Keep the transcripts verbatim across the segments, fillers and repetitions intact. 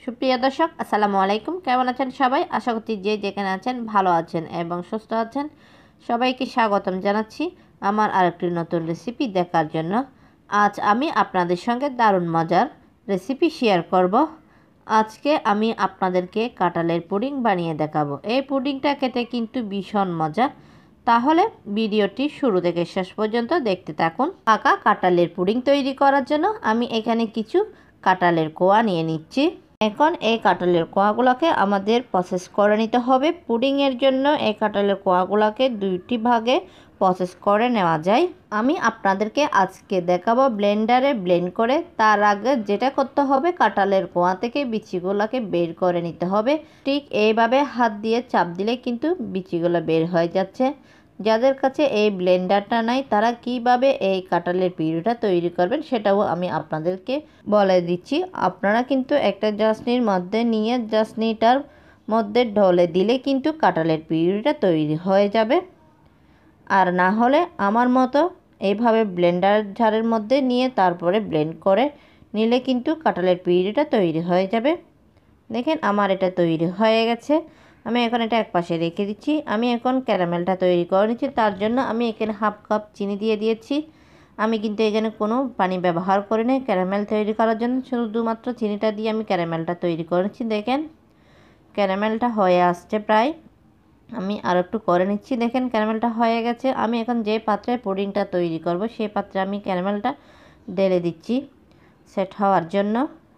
সুপ্রিয় দর্শক আসসালামু আলাইকুম, কেমন আছেন সবাই? আশা করছি যে যেখানে আছেন ভালো আছেন এবং সুস্থ আছেন। সবাইকে স্বাগতম জানাচ্ছি আমার আরেকটি নতুন রেসিপি দেখার জন্য। আজ আমি আপনাদের সঙ্গে দারুণ মজার রেসিপি শেয়ার করব। আজকে আমি আপনাদেরকে কাঁঠালের পুডিং বানিয়ে দেখাবো। এই পুডিংটা খেতে কিন্তু ভীষণ মজা। তাহলে ভিডিওটি শুরু থেকে শেষ পর্যন্ত দেখতে থাকুন। পাকা কাঁঠালের পুডিং তৈরি করার জন্য আমি এখানে কিছু কাঁঠালের কোয়া নিয়ে নিচ্ছি। এখন এই কাঁঠালের কোয়াগুলোকে আমাদের প্রসেস করে নিতে হবে। পুডিংয়ের জন্য এই কাঁঠালের কোয়াগুলোকে দুইটি ভাগে প্রসেস করে নেওয়া যায়। আমি আপনাদেরকে আজকে দেখাবো ব্লেন্ডারে ব্লেন্ড করে। তার আগে যেটা করতে হবে, কাঁঠালের কোয়া থেকে বিচিগুলোকে বের করে নিতে হবে। ঠিক এইভাবে হাত দিয়ে চাপ দিলে কিন্তু বিচিগুলো বের হয়ে যাচ্ছে। যাদের কাছে এই ব্লেন্ডারটা নাই তারা কিভাবে এই কাঁঠালের পিউরিটা তৈরি করবেন সেটাও আমি আপনাদেরকে বলে দিচ্ছি। আপনারা কিন্তু একটা জাসনির মধ্যে নিয়ে জাসনিটার মধ্যে ঢলে দিলে কিন্তু কাঁঠালের পিউরিটা তৈরি হয়ে যাবে। আর না হলে আমার মতো এইভাবে ব্লেন্ডার ঝাড়ের মধ্যে নিয়ে তারপরে ব্লেন্ড করে নিলে কিন্তু কাঁঠালের পিউরিটা তৈরি হয়ে যাবে। দেখেন আমার এটা তৈরি হয়ে গেছে। আমি এখন এটা একপাশে রেখে দিচ্ছি। আমি এখন ক্যারামেলটা তৈরি করে নিচ্ছি। তার জন্য আমি এখানে হাফ কাপ চিনি দিয়ে দিয়েছি। আমি কিন্তু এখানে কোনো পানি ব্যবহার করি না ক্যারামেল তৈরি করার জন্য, শুধুমাত্র চিনিটা দিয়ে আমি ক্যারামেলটা তৈরি করে নিচ্ছি। দেখেন ক্যারামেলটা হয়ে আসছে প্রায়। আমি আর একটু করে নিচ্ছি। দেখেন ক্যারামেলটা হয়ে গেছে। আমি এখন যে পাত্রে পুডিংটা তৈরি করব সেই পাত্রে আমি ক্যারামেলটা ঢেলে দিচ্ছি সেট হওয়ার জন্য।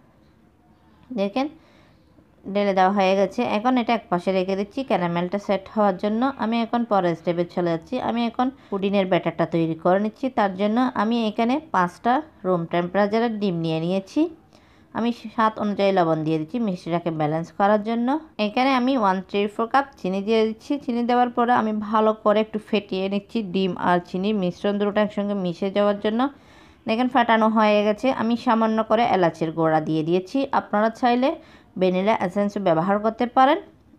দেখেন ঢেলে দেওয়া হয়ে গেছে। এখন এটা এক পাশে রেখে দিচ্ছি ক্যারামেলটা সেট হওয়ার জন্য। আমি এখন পরের স্টেপে চলে যাচ্ছি। আমি এখন পুডিংয়ের ব্যাটারটা তৈরি করে নিচ্ছি। তার জন্য আমি এখানে পাঁচটা রুম টেম্পারেচারের ডিম নিয়ে নিয়েছি। আমি স্বাদ অনুযায়ী লবণ দিয়ে দিচ্ছি মিষ্টিটাকে ব্যালেন্স করার জন্য। এখানে আমি ওয়ান থ্রি ফোর কাপ চিনি দিয়ে দিচ্ছি। চিনি দেওয়ার পরে আমি ভালো করে একটু ফেটিয়ে নিচ্ছি ডিম আর চিনির মিশ্রণ দুটো একসঙ্গে মিশে যাওয়ার জন্য। দেখেন ফাটানো হয়ে গেছে। আমি সামান্য করে এলাচের গুঁড়া দিয়ে দিয়েছি। আপনারা চাইলে ভ্যানিলা এসেন্স ব্যবহার করতে পারেন।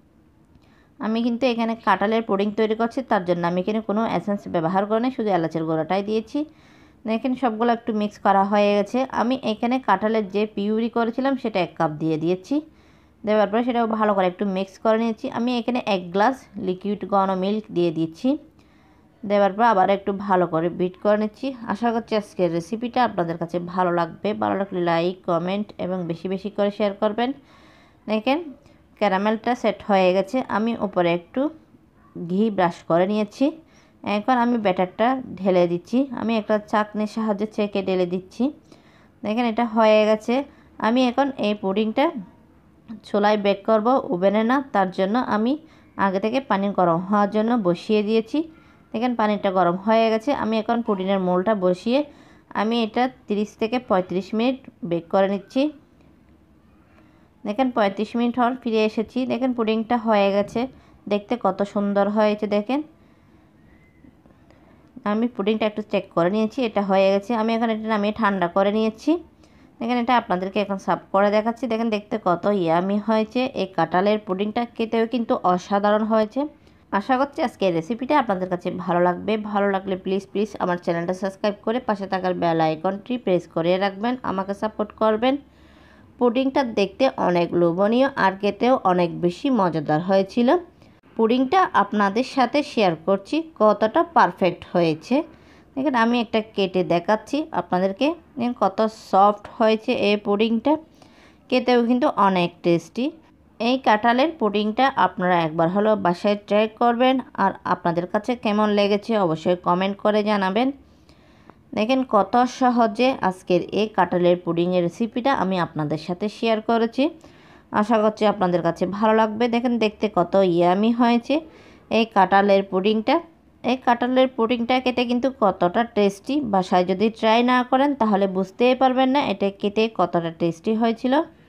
আমি কিন্তু এখানে কাঁঠালের পুডিং তৈরি করছি, তার জন্য আমি এখানে কোনো এসেন্স ব্যবহার করিনি, শুধু এলাচের গুঁড়াটাই দিয়েছি। দেখেন সবগুলো একটু মিক্স করা হয়ে গেছে। আমি এখানে কাঁঠালের যে পিউরি করেছিলাম সেটা এক কাপ দিয়ে দিয়েছি। দেওয়ার পরে সেটাও ভালো করে একটু মিক্স করে নিয়েছি। আমি এখানে এক গ্লাস লিকুইড ঘন মিল্ক দিয়ে দিচ্ছি। দেওয়ার পর আবার একটু ভালো করে বিট করে নিচ্ছি। আশা করছি আজকের রেসিপিটা আপনাদের কাছে ভালো লাগবে। ভালো লাগলে লাইক কমেন্ট এবং বেশি বেশি করে শেয়ার করবেন। দেখেন ক্যারামেলটা সেট হয়ে গেছে। আমি উপরে একটু ঘি ব্রাশ করে নিয়েছি। এখন আমি ব্যাটারটা ঢেলে দিচ্ছি। আমি একটা চাকনির সাহায্যে চেকে ঢেলে দিচ্ছি। দেখেন এটা হয়ে গেছে। আমি এখন এই পুডিংটা চুলায় বেক করব, ওভেনে না। তার জন্য আমি আগে থেকে পানি গরম হওয়ার জন্য বসিয়ে দিয়েছি। দেখেন পানিটা গরম হয়ে গেছে। আমি এখন পুডিংয়ের মোলটা বসিয়ে আমি এটা তিরিশ থেকে পঁয়ত্রিশ মিনিট বেক করে নিচ্ছি। দেখেন পঁয়ত্রিশ মিনিট হল ফিরে এসেছি। দেখেন পুডিংটা হয়ে গেছে, দেখতে কত সুন্দর হয়েছে। দেখেন আমি পুডিংটা একটু চেক করে নিয়েছি, এটা হয়ে গেছে। আমি এখন এটা নামিয়ে ঠান্ডা করে নিয়েছি। দেখেন এটা আপনাদেরকে এখন সার্ভ করে দেখাচ্ছি। দেখেন দেখতে কত ইয়ামি হয়েছে। এই কাঁঠালের পুডিংটা খেতেও কিন্তু অসাধারণ হয়েছে। আশা করছি আজকে এই রেসিপিটা আপনাদের কাছে ভালো লাগবে। ভালো লাগলে প্লিজ প্লিজ আমার চ্যানেলটা সাবস্ক্রাইব করে পাশে থাকার বেল আইকনটি প্রেস করে রাখবেন, আমাকে সাপোর্ট করবেন। পুডিংটা দেখতে অনেক লোভনীয় আর খেতেও অনেক বেশি মজাদার হয়েছিল। পুডিংটা আপনাদের সাথে শেয়ার করছি কতটা পারফেক্ট হয়েছে। দেখেন আমি একটা কেটে দেখাচ্ছি আপনাদেরকে। দেখেন কত সফট হয়েছে এই পুডিংটা, খেতেও কিন্তু অনেক টেস্টি। এই কাঁঠালের পুডিংটা আপনারা একবার হলো বাসায় ট্রাই করবেন। আর আপনাদের কাছে কেমন লেগেছে অবশ্যই কমেন্ট করে জানাবেন। দেখেন কত সহজে আজকের এই কাঁঠালের পুডিংয়ের রেসিপিটা আমি আপনাদের সাথে শেয়ার করেছি। আশা করছি আপনাদের কাছে ভালো লাগবে। দেখেন দেখতে কত ইয়ামি হয়েছে এই কাঁঠালের পুডিংটা। এই কাঁঠালের পুডিংটা খেতে কিন্তু কতটা টেস্টি, বাসায় যদি ট্রাই না করেন তাহলে বুঝতেই পারবেন না এটা খেতে কতটা টেস্টি হয়েছিল।